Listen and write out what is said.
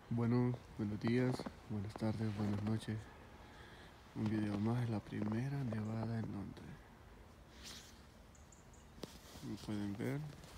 Bueno, buenos días, buenas tardes, buenas noches. Un video más de la primera nevada en Londres. Como pueden ver,